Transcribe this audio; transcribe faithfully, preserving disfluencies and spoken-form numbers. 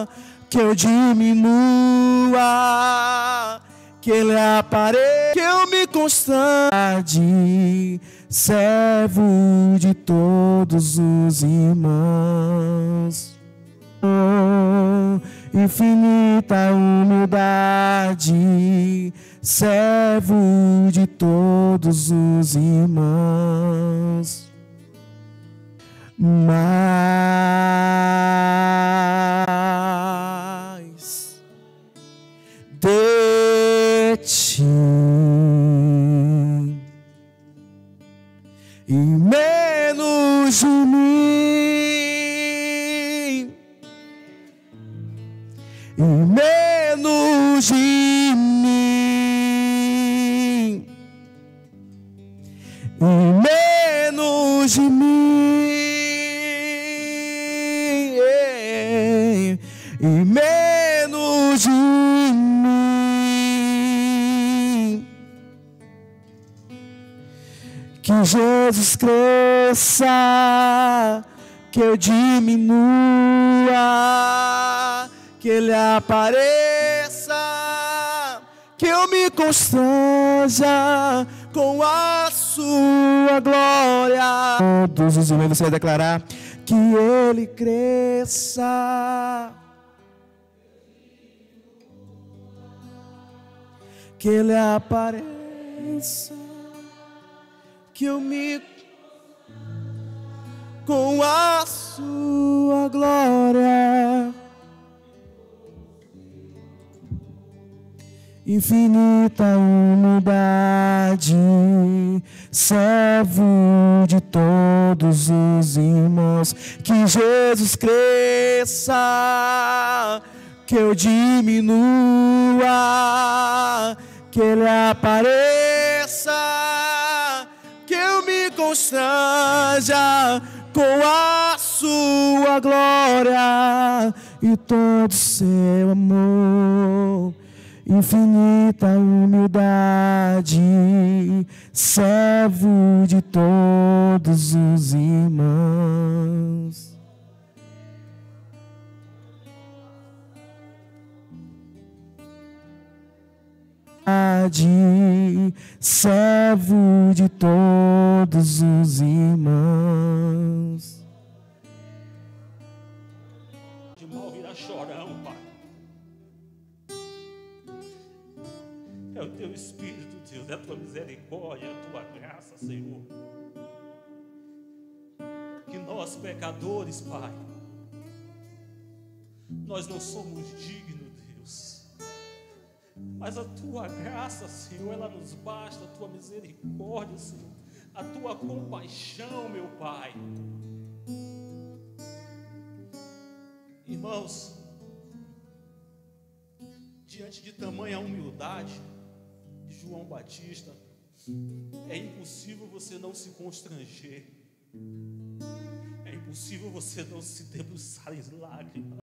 que eu diminua, que Ele apareça, que eu me constante, servo de todos os irmãos. Oh, infinita humildade, servo de todos os irmãos. Mais de ti e menos de mim, e menos de mim, e menos de mim, e menos de mim. Que Jesus cresça, que eu diminua, que Ele apareça, que eu me constranja com a sua glória. Todos os irmãos, você vai declarar que Ele cresça, que Ele apareça, que eu me com a sua glória. Infinita humildade, servo de todos os irmãos. Que Jesus cresça, que eu diminua, que Ele apareça, que eu me constranja com a sua glória e todo seu amor. Infinita humildade, servo de todos os irmãos. Servo de todos os irmãos. De mal virá chorão, Pai. É o Teu Espírito, Deus, é a Tua misericórdia, é a Tua graça, Senhor. Que nós, pecadores, Pai, nós não somos dignos, Deus, mas a Tua graça, Senhor, ela nos basta, a Tua misericórdia, Senhor, a Tua compaixão, meu Pai. Irmãos, diante de tamanha humildade de João Batista, é impossível você não se constranger, é impossível você não se debruçar em lágrimas.